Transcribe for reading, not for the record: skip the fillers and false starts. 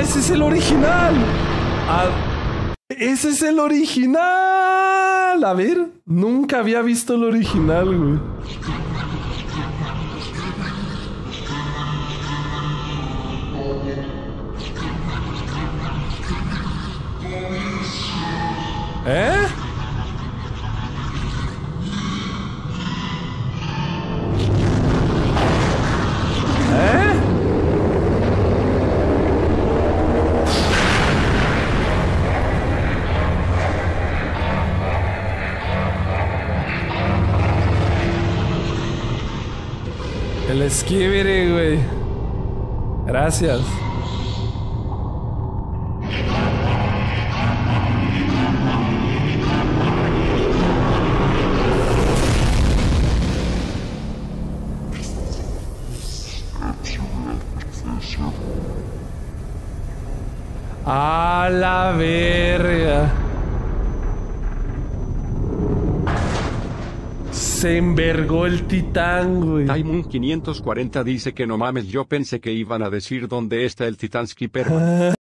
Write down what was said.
¡Ese es el original! Ah, ¡ese es el original! A ver, nunca había visto el original, güey. ¿Eh? ¿Eh? El esquivere, güey. Gracias. A la verga. Se envergó el titán, güey. Diamond 540 dice que no mames, yo pensé que iban a decir dónde está el Titán Skipper.